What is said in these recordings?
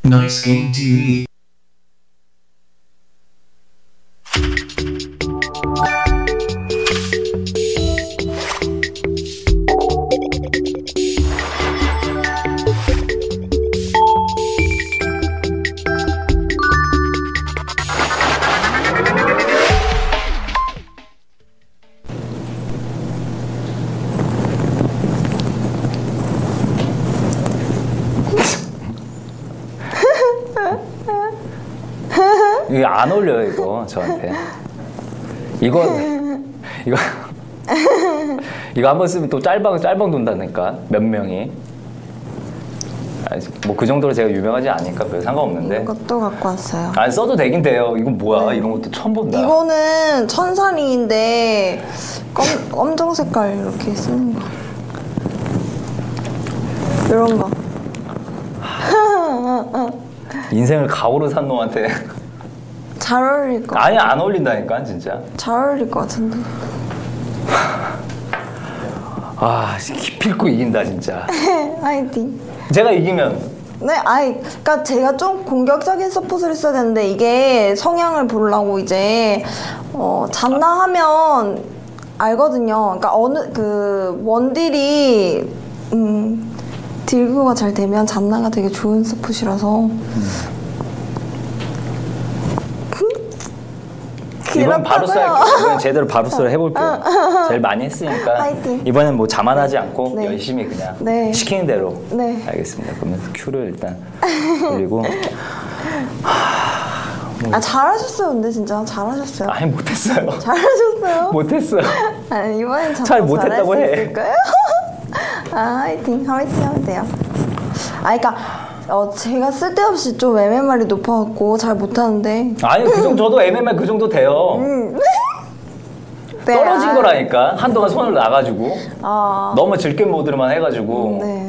Nice Game TV. 이게 안 어울려요, 이거 저한테. 이거 한번 쓰면 또 짤방 돈다니까 몇 명이. 뭐 그 정도로 제가 유명하지 않으니까 별 상관없는데. 이것도 갖고 왔어요. 안 써도 되긴 돼요. 이건 뭐야? 네. 이런 것도 처음 본다. 이거는 천사링인데 검정 색깔 이렇게 쓰는 거. 이런 거. 인생을 가오로 산 놈한테. 잘 어울릴 거. 아니 안 어울린다니까 진짜. 잘 어울릴 것 같은데. 아 기필코 이긴다 진짜. 화이팅. 제가 이기면. 네, 그러니까 제가 좀 공격적인 서폿을 했어야 되는데 이게 성향을 보려고 이제 잔나 하면 알거든요. 그러니까 어느 그 원딜이 딜교가 잘 되면 잔나가 되게 좋은 서폿이라서. 이번 바루스를 이번 제대로 바루스를 해볼게요. 제일 많이 했으니까 화이팅. 이번엔 뭐 자만하지 않고 네. 열심히 그냥 네. 시키는 대로. 네. 알겠습니다. 그러면 큐를 일단 돌리고. 잘하셨어요. 근데 진짜 잘하셨어요. 아니 못했어요. 잘하셨어요. 못했어요. 아니 이번엔 잘 못했다고 해. 있을까요? 화이팅 하면 돼요. 그러니까 제가 쓸데없이 좀 MMR이 높아갖고 잘 못하는데. 아니 그 정도 저도 MMR 그 정도 돼요. 네, 떨어진 거라니까. 한동안 손을 놔가지고 너무 즐겜 모드로만 해가지고. 네.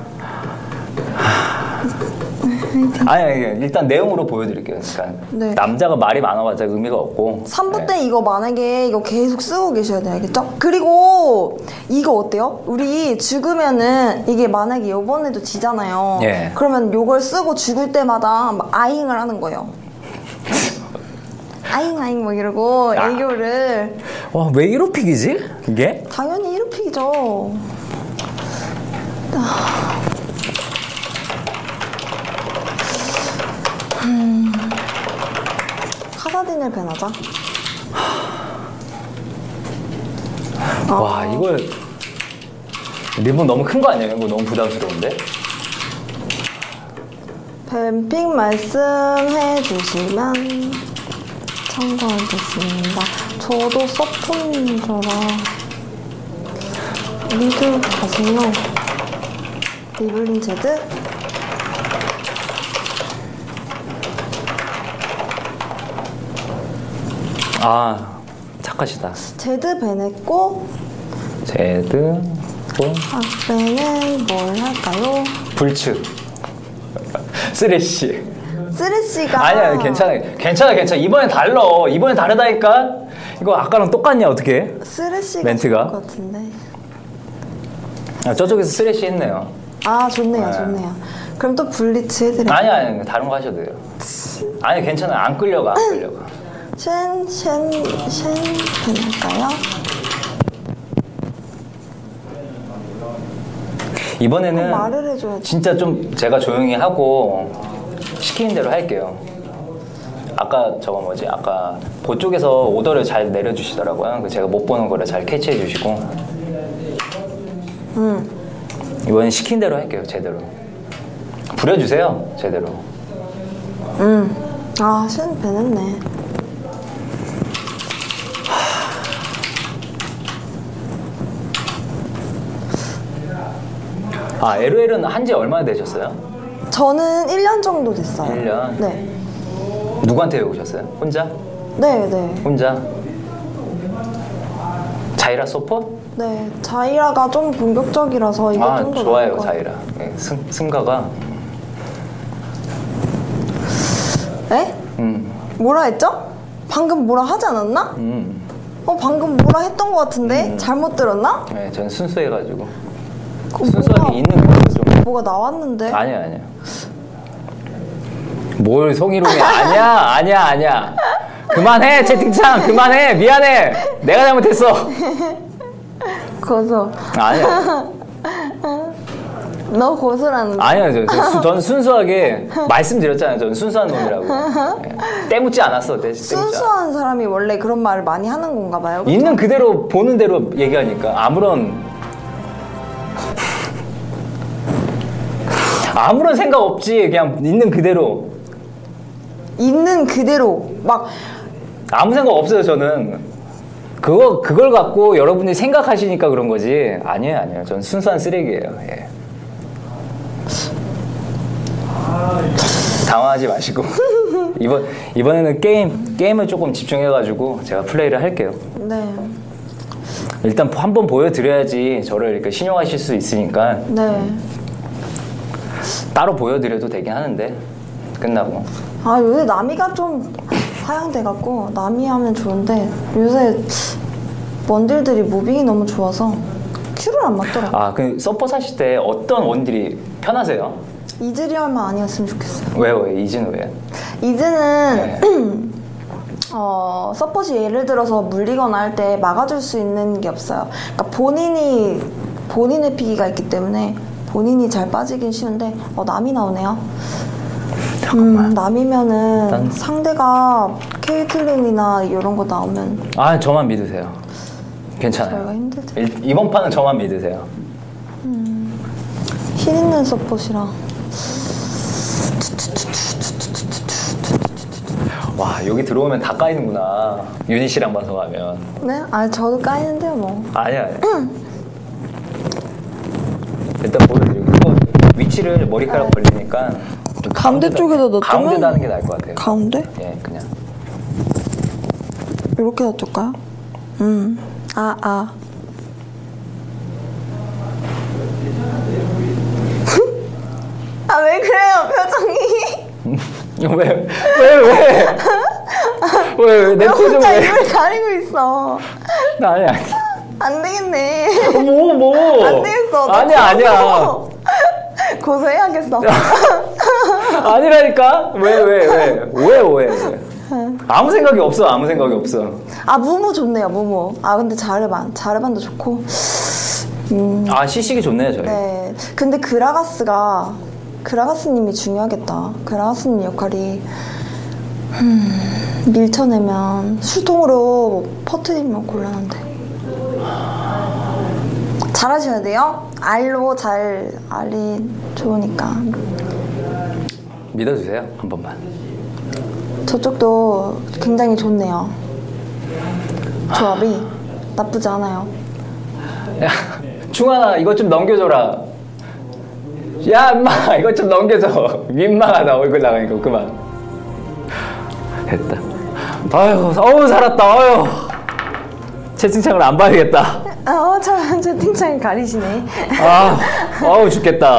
아니 일단 내용으로 보여드릴게요. 그러니까 네. 남자가 말이 많아봤자 의미가 없고. 3부 때 이거 만약에 이거 계속 쓰고 계셔야 돼요. 알겠죠? 그리고 이거 어때요? 우리 죽으면은 이게 만약에 이번에도 지잖아요. 예. 그러면 이걸 쓰고 죽을 때마다 막 아잉을 하는 거예요. 아잉 뭐 이러고 애교를. 와 왜 1호픽이지? 이게? 당연히 1호픽이죠. 카사딘을 밴하자. 와 이걸 리본 너무 큰 거 아니에요? 이거 너무 부담스러운데? 뱀픽 말씀해 주시면 참고하겠습니다. 저도 서폿이라 미드 가시면 리블린 제드 착하시다. 제드 밴했고 제드 또 악밴은 뭘 할까요? 불츠 쓰레쉬. 쓰레쉬가 아니야 괜찮아 이번엔 이번엔 다르다니까. 이거 아까랑 똑같냐 어떻게? 쓰레쉬가 멘트가? 좋을 것 같은데. 저쪽에서 쓰레쉬 했네요. 좋네요. 그럼 또 블리츠 해드릴게요. 아니 다른 거 하셔도 돼요. 아니 괜찮아 안 끌려가. 쉔 할까요? 이번에는 말을 해줘야지. 진짜 좀 제가 조용히 하고 시키는 대로 할게요. 아까 아까 그쪽에서 오더를 잘 내려주시더라고요. 제가 못 보는 거를 잘 캐치해 주시고. 이번엔 시킨 대로 할게요. 제대로 부려주세요. 제대로. 쉔 밴했네. LOL은 한지 얼마나 되셨어요? 저는 1년 정도 됐어요. 1년? 네. 누구한테 배우셨어요? 혼자? 네. 혼자? 자이라 서폿? 네. 자이라가 좀 공격적이라서 이게 좀 더 좋아요 자이라. 네, 승가가. 에? 뭐라 했죠? 방금 뭐라 하지 않았나? 방금 뭐라 했던 것 같은데? 잘못 들었나? 네, 저는 순수해가지고. 순수하게 있는 그거 좀. 뭐가 나왔는데? 아니야. 뭘 송이롱이 아니야. 그만해 채팅창 그만해 미안해 내가 잘못했어. 고소. 아니야. 너 고소라는. 아니요, 전 순수하게 말씀드렸잖아요. 전 순수한 놈이라고. 때묻지 않았어. 순수한 사람이 원래 그런 말을 많이 하는 건가 봐요. 그쵸? 있는 그대로 보는 대로 얘기하니까 아무런 생각 없이 그냥 있는 그대로. 있는 그대로 막 아무 생각 없어요. 저는 그걸 갖고 여러분이 생각하시니까 그런 거지. 아니에요. 전 순수한 쓰레기예요. 예. 당황하지 마시고 이번에는 게임을 조금 집중해가지고 제가 플레이를 할게요. 네. 일단 한번 보여드려야지 저를 이렇게 신용하실 수 있으니까. 네. 따로 보여드려도 되긴 하는데 끝나고. 아 요새 나미가 좀 하향돼갖고 나미 하면 좋은데 요새 원딜들이 무빙이 너무 좋아서 큐를 안 맞더라고. 아, 그 서포 사실 때 어떤 원딜이 편하세요? 이즈리얼만 아니었으면 좋겠어요. 왜요? 이즈는 왜? 이즈는 네. 서폿이 예를 들어서 물리거나 할 때 막아줄 수 있는 게 없어요. 그러니까 본인의 피기가 있기 때문에 본인이 잘 빠지긴 쉬운데 남이 나오네요. 남이면은 상대가 케이틀린이나 이런 거 나오면 아, 저만 믿으세요. 괜찮아요. 저희가 힘들죠. 이번 판은 저만 믿으세요. 힐 있는 서폿이라. 와, 여기 들어오면 다 까이는구나. 유닛이랑 방송하면. 네? 아 저도 까이는데요 뭐. 아니야. 일단 보여드리고 위치를 머리카락 벌리니까 좀 가운데 쪽에다 넣어두면 가운데다 하는 게 나을 것 같아요. 가운데? 예, 그냥 이렇게 놔둘까요? 아 왜 그래요 표정이? 왜? 내 표정 혼자 왜? 입을 가리고 있어. 아니야. 안 되겠네. 뭐? 안 되겠어. 아니야. 고소해야겠어. 아니라니까? 왜? 아무 생각이 없어. 아 무무 좋네요 무무. 아 근데 자르반도 좋고. 아, 시식이 좋네요, 저희. 네. 근데 그라가스님이 중요하겠다. 그라가스님 역할이 밀쳐내면 수통으로 퍼트리면 곤란한데. 잘하셔야 돼요. 알이 좋으니까. 믿어주세요, 한 번만. 저쪽도 굉장히 좋네요. 조합이 나쁘지 않아요. 야, 충환아, 이것 좀 넘겨줘라. 야, 인마, 이것 좀 넘겨줘. 민망하다, 얼굴 나가니까. 그만. 됐다. 어우, 살았다. 어휴. 채팅창을 안 봐야겠다. 참 채팅창을 가리시네. 어우, 죽겠다.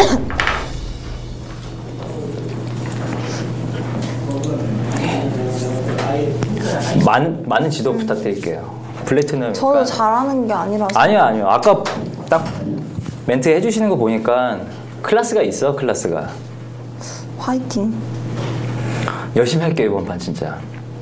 많은 지도 부탁드릴게요. 플래티넘. 저도 잘하는 게 아니라서. 아니요. 아까 딱 멘트 해주시는 거 보니까 클래스가 있어, 클래스가. 화이팅. 열심히 할게요, 이번 판 진짜.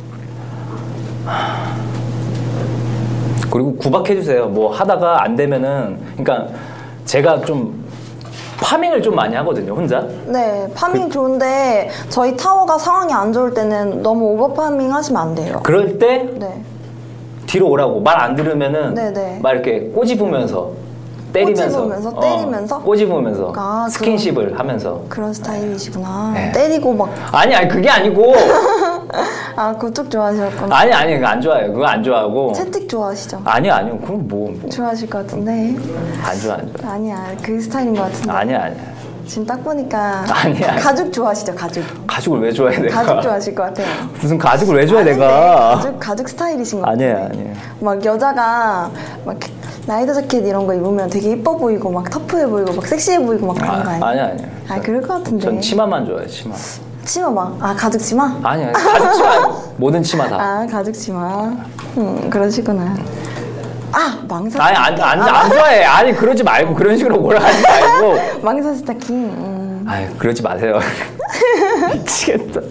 그리고 구박해주세요. 뭐 하다가 안 되면은, 그러니까 제가 좀 파밍을 좀 많이 하거든요, 혼자. 네, 파밍 좋은데 저희 타워가 상황이 안 좋을 때는 너무 오버 파밍 하시면 안 돼요. 그럴 때 네. 뒤로 오라고 말 안 들으면은 네네. 막 이렇게 꼬집으면서 때리면서 때리면서? 꼬집으면서 아, 스킨십을 하면서. 그런 스타일이시구나. 네. 때리고 막. 아니 그게 아니고. 아 그쪽 좋아하셨구나. 아니 그거 안 좋아해요. 그거 안 좋아하고. 채찍 좋아하시죠? 아니요. 그럼 뭐. 좋아하실 것 같은데. 안 좋아. 아니야, 그 스타일인 것 같은데. 아니야. 지금 딱 보니까. 아니야. 가죽 좋아하시죠, 가죽. 가죽을 왜 좋아해 내가? 가죽 좋아하실 것 같아요. 무슨 가죽을 왜 좋아해 아닌데, 내가? 가죽 스타일이신 것 같아요. 아니에요. 막 여자가 막 라이더 자켓 이런 거 입으면 되게 이뻐 보이고 막 터프해 보이고 막 섹시해 보이고 막 그런 거 아니에요? 아니야. 아 그럴 것 같은데. 전 치마만 좋아해, 치마. 치마 막. 아 가죽 치마? 아니야. 가죽 치마 모든 치마 다. 아 가죽 치마. 그러시구나. 망사. 아니 안 좋아해. 아니 그러지 말고 그런 식으로 몰아가지 말고. 망사 스타킹. 아유 그러지 마세요. 미치겠다.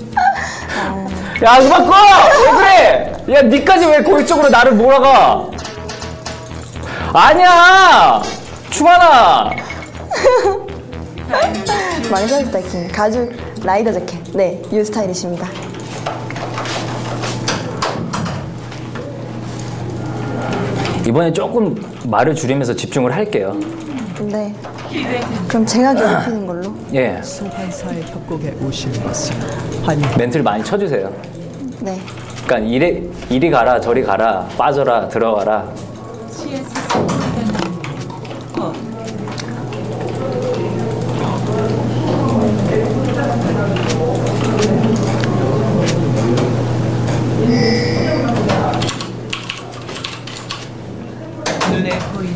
야, 그만 꺼! 왜 그래? 야, 니까지 왜 거기 쪽으로 나를 몰아가? 아니야! 충환아! 망설 스타킹 가죽 라이더 자켓. 네, 이 스타일이십니다. 이번에 조금 말을 줄이면서 집중을 할게요. 네. 그럼 제가 괴롭히는 걸로. 예. 소환사의 협곡에 오신 것을 환영. 멘트를 많이 쳐주세요. 네. 그러니까 이리 가라, 저리 가라, 빠져라, 들어가라. 눈에 보이는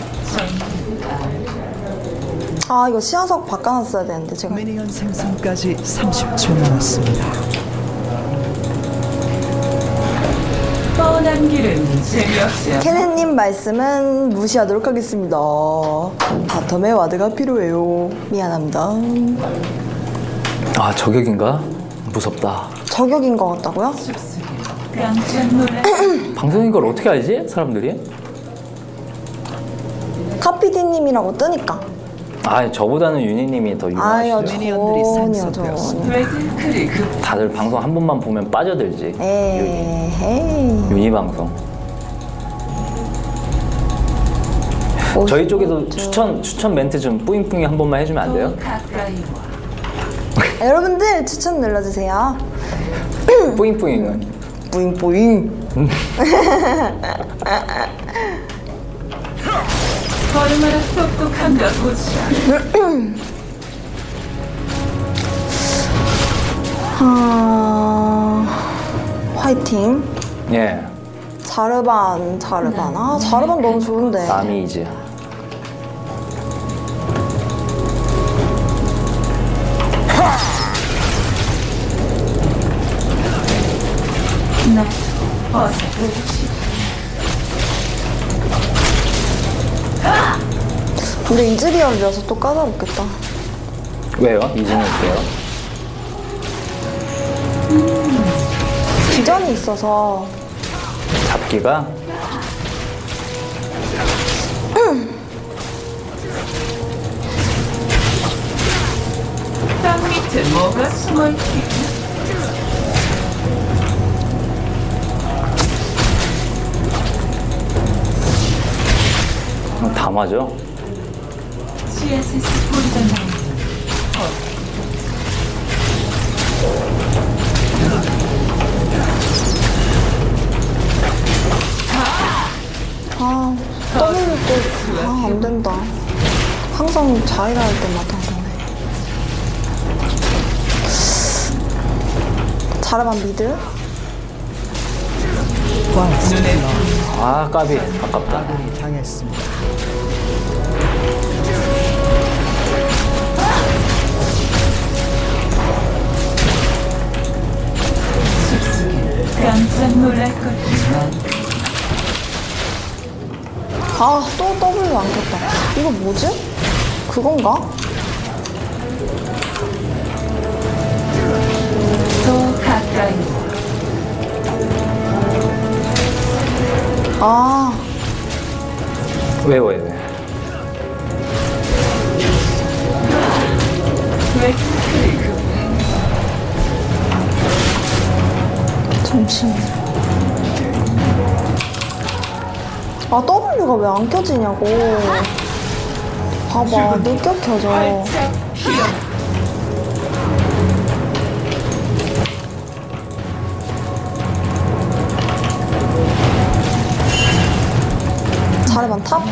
아, 이거 시야석 바꿔놨어야 되는데 제가. 미니언 생성까지 30초 남았습니다. 뻔한 길은 재미없지 않아. 케넨님 말씀은 무시하도록 하겠습니다. 바텀에 와드가 필요해요. 미안합니다. 아, 저격인가? 무섭다. 저격인 것 같다고요? 숲속에 깜짝 놀라. 방송인 걸 어떻게 알지? 사람들이? 카피디님이라고 뜨니까. 아, 저보다는 윤희님이 더 아유, 유명하시죠. 미니언들이 전혀 생성되었습니다. 레드 크리그 다들 방송 한 번만 보면 빠져들지. 에헤이. 윤희 방송. 저희 쪽에도 추천 멘트 좀 뿌잉뿌잉 한 번만 해주면 안 돼요? 가까이 와. 여러분들 추천 눌러주세요. 뿌잉뿌잉은. 뿌잉뿌잉. 얼마나 똑똑한가 보자. 화이팅. 예. 자르반. 아, 자르반 너무 좋은데. 남이즈. 나 어서 보지. 근데 이즈리얼이라서 또 까다롭겠다. 왜요? 이진이 어때요? 기전이 있어서. 잡기가? 땅 밑에 뭐가 숨어있지? 다 맞아. CSS 보리던 나오는 아, W 또, 아, 안 된다. 항상 자이라 할 때마다 그러네. 자르반 미드? 눈에 아, 까비. 아깝다. 아군이 당했습니다. 깜짝 놀랄 것이지만 아, 또 W 안 켰다. 이거 뭐지? 그건가? 더 가까이 와. 아, 왜? 레드 크리그 잠시만. 아, W가 왜 안 켜지냐고. 봐봐, 늦게 켜져. 활짝 피어. 자르반 탑?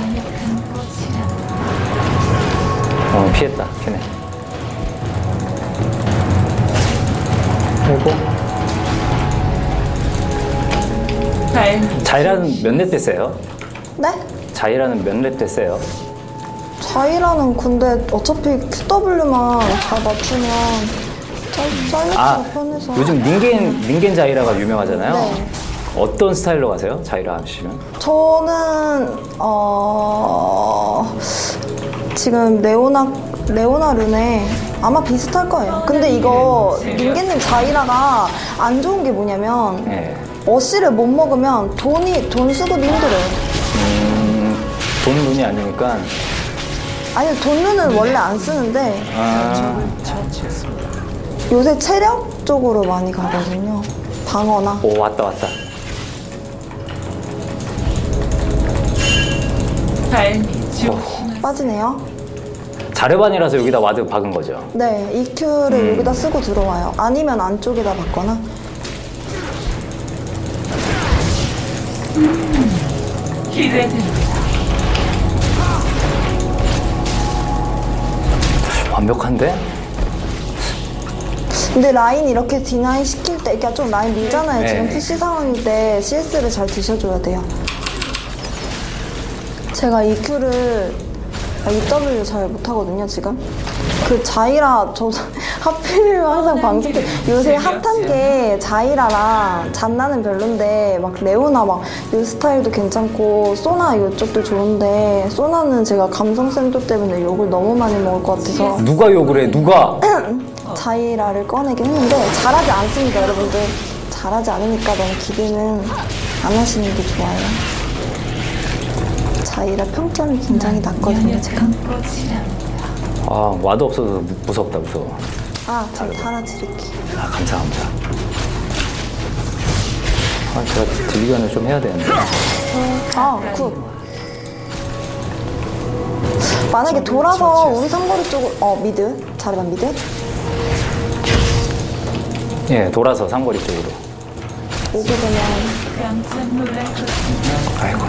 피했다. 걔네. 아이고. 자이라는 몇 렙 됐어요? 네? 자이라는 몇 렙 됐어요? 자이라는 근데 어차피 QW만 잘 맞추면 잘리기가 아, 편해서. 요즘 닌겐 자이라가 유명하잖아요. 네. 어떤 스타일로 가세요? 자이라 하시면? 저는 지금 레오나 룬에 아마 비슷할 거예요. 근데 이거 민기님 자이라가 안 좋은 게 뭐냐면 예. 어시를 못 먹으면 돈 수급이 힘들어요. 돈 눈이 아니니까. 아니 돈 룬은 원래 안 쓰는데 아, 처치했습니다. 요새 체력 쪽으로 많이 가거든요. 방어나. 오, 왔다. 발밑 조심하세요. 빠지네요. 자르반이라서 여기다 와드 박은 거죠. 네, EQ를 여기다 쓰고 들어와요. 아니면 안쪽에다 받거나. 기대됩니다. 완벽한데? 근데 라인 이렇게 디나이 시킬 때, 그러니까 좀 라인 밀잖아요. 지금 네. 푸시 상황일 때 CS를 잘 드셔줘야 돼요. 제가 EQ를 EW 잘 못하거든요, 지금. 그 자이라, 저 하필이면 항상 방송 때 요새 핫한 게 자이라랑 잔나는 별론데 막 레오나 막 이 스타일도 괜찮고 소나 이쪽도 좋은데 소나는 제가 감성 샌도 때문에 욕을 너무 많이 먹을 것 같아서 누가 욕을 해? 누가? 자이라를 꺼내긴 했는데 잘하지 않습니다, 여러분들. 잘하지 않으니까 너무 기대는 안 하시는 게 좋아요. 자이라 평점이 굉장히 낮거든요, 제가. 꽃이랍니다. 아, 와드 없어서 무섭다, 무서워. 아, 제가 달아드릴게요. 아, 감사합니다. 아, 제가 딜견을 좀 해야 되는데. 아, 굿. 만약에 돌아서 우리 상거리 쪽으로, 미드. 자르반 미드. 예, 돌아서 상거리 쪽으로. 오게 되면. 깜짝 놀랄 것입니다. 아이고.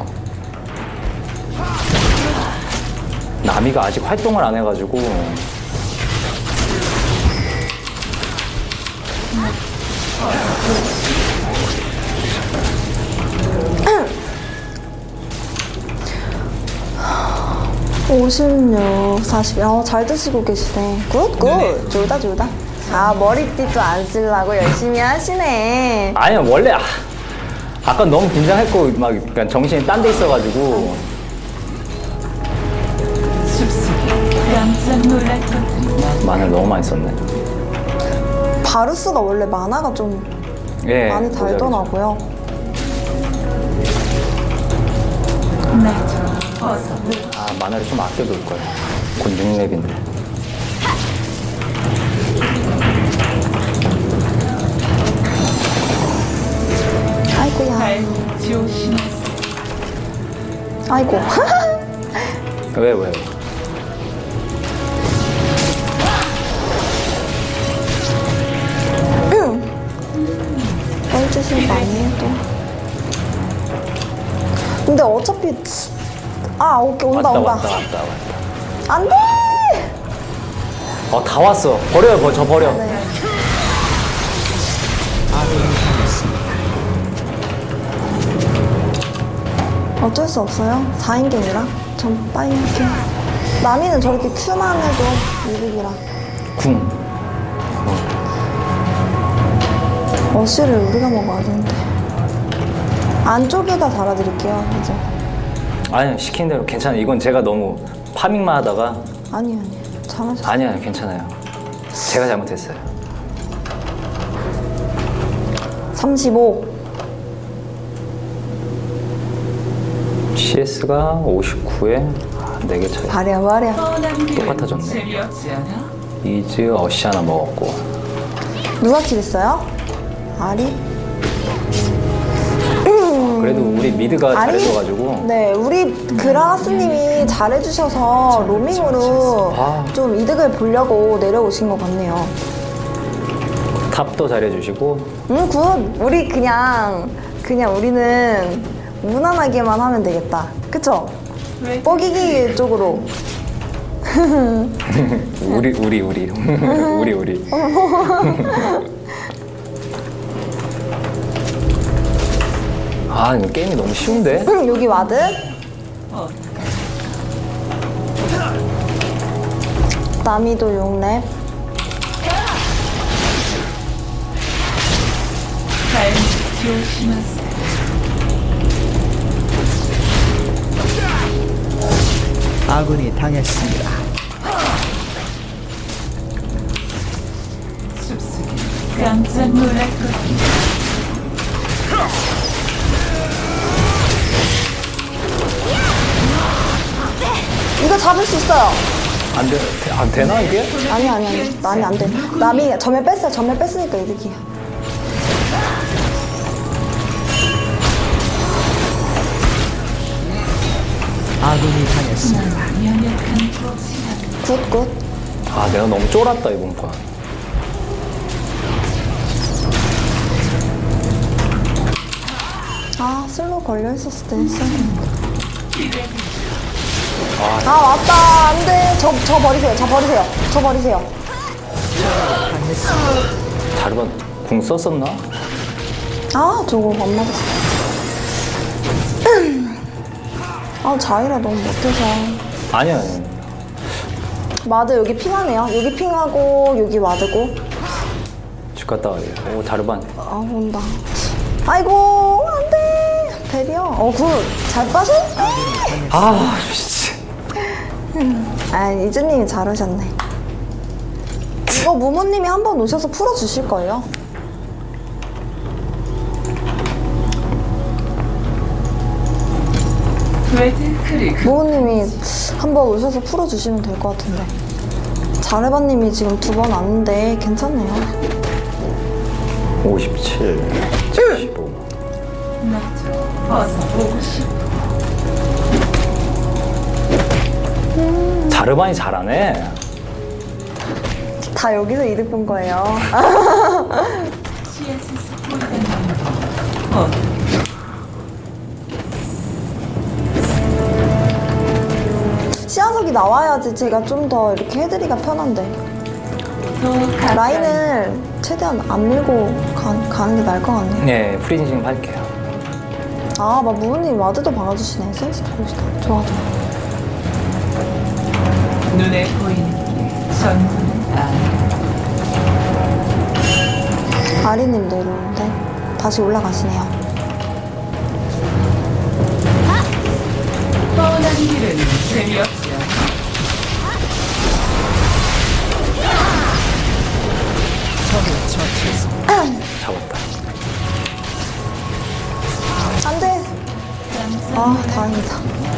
나미가 아직 활동을 안 해가지고. (56, 40) 잘 드시고 계시네. 굿. 졸다. 아, 머리띠도 안 쓰려고 열심히 하시네. 아니요, 원래, 아까 너무 긴장했고, 막, 그러니까 정신이 딴 데 있어가지고. 숲속에 깜짝 놀랄 것들이 마늘 너무 많이 썼네. 바루스가 원래 만화가 좀 예. 많이 모자르죠. 달더라고요. 나도 어서 아, 마늘을 좀 아껴둘 거예요. 곧 6렙인데. 아이고야. 발밑 조심하세요. 아이고. 왜? 뻘짓을 많이 해도. 근데 어차피 오케이. 온다. 왔다. 안 돼! 다 왔어. 버려요, 저 버려. 네. 어쩔 수 없어요. 4인갱이라. 전 빨리 할게요. 남이는 저렇게 큐만 해도 이득이라. 궁. 어시를 우리가 먹어야 되는데. 안쪽에다 달아드릴게요, 이제. 아니요, 시킨 대로 괜찮아요. 이건 제가 너무 파밍만 하다가. 아니요. 잘하셨어요. 아니요, 괜찮아요. 제가 잘못했어요. 35. CS가 59에 4개 차이. 바랴. 뻔한 길은 똑같아졌네. 재미없지 않아? 이즈 어시 하나 먹었고. 누가 킬했어요? 아리? 그래도 우리 미드가 잘해줘가지고. 네, 우리 그라스님이 잘해주셔서 로밍으로 아. 좀 이득을 보려고 내려오신 것 같네요. 탑도 잘해주시고. 굿. 우리 그냥 우리는 무난하게만 하면 되겠다. 그쵸? 왜 뻐기기 쪽으로. 우리. 아, 이거 게임이 너무 쉬운데? 여기 와드. 나미도 6렙. 발밑 조심하세요. 아군이 당했습니다. 숲속에 깜짝 놀랄 것이다. 이거 잡을 수 있어요. 안 돼, 안 되나 이게? 아니 남이 안 돼. 남이 전멸 뺐어요. 전멸 뺐으니까 이득이야. 아군이 당했습니다. 연약한 도시락. 굿. 아, 내가 너무 쫄았다 이번 판. 아 슬로우 걸려 있었을 때 했었는데. 아 왔다. 안돼. 저 버리세요. 저 버리세요. 자르반 궁 썼었나? 아 저거 안 맞았어. 아 자이라 너무 못해서. 아니야. 마드 여기 핑하네요. 여기 핑하고 여기 마드고. 집 갔다 와야 돼. 오, 자르반. 아 온다. 아이고 안돼. 베리어. 굿. 잘 빠져? 아, 진짜. 아 이즈님이 잘하셨네. 이거 무모님이 한번 오셔서 풀어주실 거예요. 레드 크릭. 무모님이 한번 오셔서 풀어주시면 될 것 같은데. 자르바님이 지금 2번 왔는데 괜찮네요. 57, 75. 나도 어서 보고 싶어. 자르반이 잘하네. 다 여기서 이득 본 거예요. 씨앗에서 보이는 시야석이 나와야지 제가 좀 더 이렇게 해드리기가 편한데. 라인을 최대한 안 밀고 가는 게 나을 것 같네요. 네, 프리징 할게요. 아, 막 무은님 와드도 박아주시네. 센스 좋으시다. 좋아. 눈에 보이는 게 전부는 아니야. 아리님 내려오는데 다시 올라가시네요. 뻔한 길은 재미없지 않아. 잡았다. 안 돼! 아, 다행이다.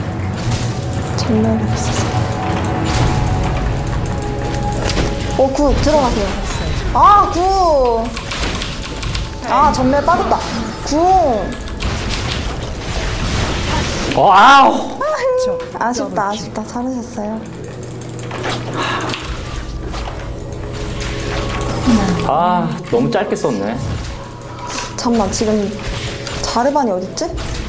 전멸이 없어서. 오, 굿! 들어가세요. 아, 굿! 아, 전멸 빠졌다. 굿! 아우! 아쉽다, 아쉽다. 잘하셨어요. 아, 너무 짧게 썼네. 잠깐만, 지금 자르반이 어딨지?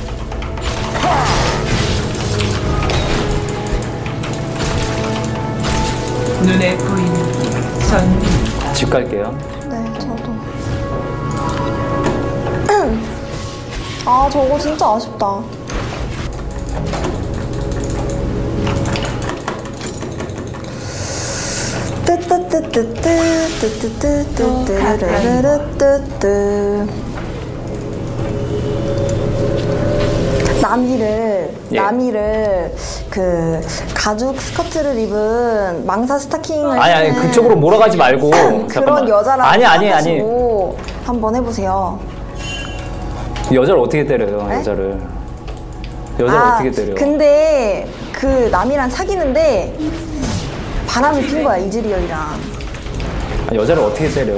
눈에 보이는 게 전부는 집 갈게요. 네, 저도. 아, 저거 진짜 아쉽다. 뜨뜨뜨뜨뜨뜨뜨뜨뜨뜨뜨뜨뜨 나미를 그 가죽 스커트를 입은 망사 스타킹을 아니, 신은 그쪽으로 몰아가지 말고. 그런 잠깐만. 여자랑 아니. 생각하시고 한번 해보세요. 여자를 어떻게 때려요, 네? 여자를. 여자를 어떻게 때려. 근데 그 남이랑 사귀는데 바람을 핀 거야, 이즈리얼이랑. 아, 여자를 어떻게 때려.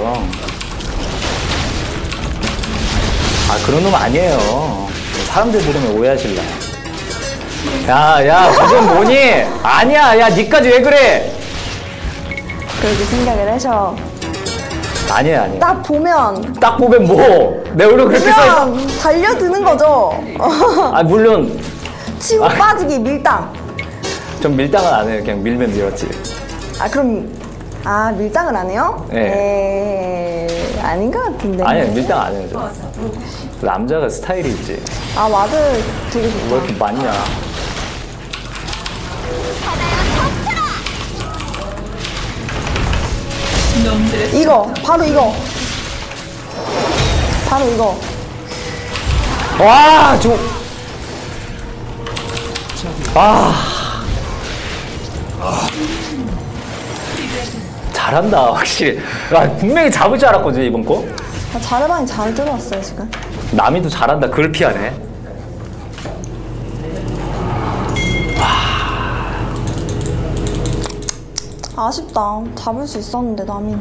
아, 그런 놈 아니에요. 사람들 들으면 오해하실라. 야, 그건 뭐니? 아니야, 야, 니까지 왜 그래? 그렇게 생각을 해서 아니야. 딱 보면 딱 보면 뭐? 내 얼굴 그렇게 써있어? 그냥 달려드는 거죠. 아, 물론. 치고 빠지기 밀당. 좀 밀당은 안 해요. 그냥 밀면 밀었지. 아 그럼 밀당을 안 해요? 네. 에이, 아닌 것 같은데. 아니야, 밀당 안 해요. 저. 남자가 스타일이 있지. 아 와드 되게 좋다. 왜 이렇게 많냐? 놈들의 이거 바로 이거. 와, 저. 아. 잘한다 확실히. 야, 분명히 잡을 줄 알았거든 이번 거. 자르반이 잘 들어왔어요 지금. 남이도 잘한다. 그걸 피하네. 아쉽다. 잡을 수 있었는데 남이.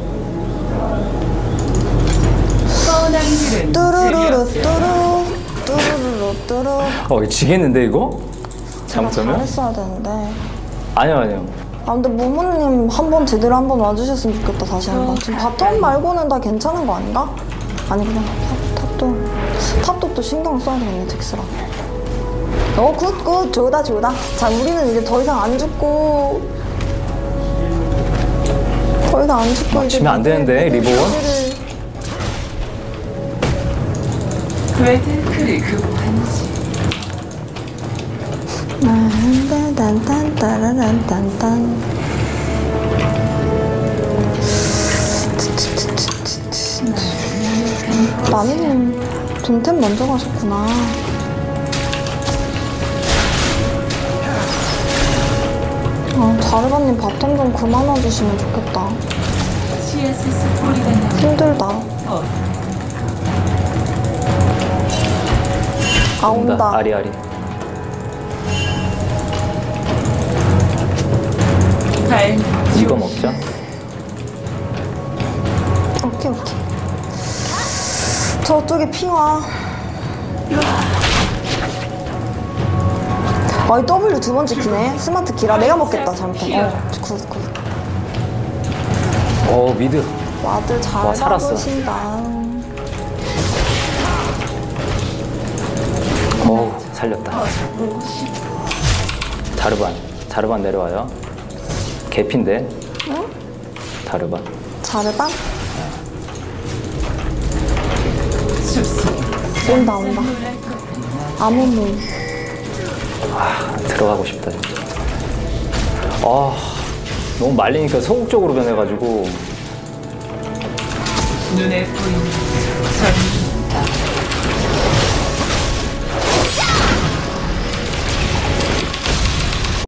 뻔한 길은 뚜루루루 재미없어요. 뚜루 뚜루루루 뚜루. 이거 지겠는데 이거? 제가 잘못하면? 잘했어야 되는데. 아니요. 아 근데 모모님 한 번 제대로 한 번 와주셨으면 좋겠다. 다시 한 번. 지금 바텀 말고는 다 괜찮은 거 아닌가? 아니 그냥 탑도 또 신경 써야 되겠네 잭스랑. 굿 좋다. 자 우리는 이제 더 이상 안 죽고 지면 안 되는데, 리본. 웨들크를 급한지 딴딴딴딴딴딴딴. 나미님 돈템 먼저 가셨구나. 자르반님 바텀 좀 그만 와주시면 좋겠다. 씨앗에서 뿌리가 나면 힘들다. 온다. 아리. 발 이거 먹자. 오케이. 저쪽에 핑화. 아이 W 두 번 찍히네. 스마트 키라. 내가 먹겠다. 잘못해. 굿. 미드. 와드 잘 와, 살았어. 받으신다. 살렸다. 자르반 내려와요. 개핀데. 응? 자르반. 자르반? 숲속 온다. 아무무. 들어가고 싶다 진짜. 너무 말리니까 소극적으로 변해가지고. 눈에 보이는 전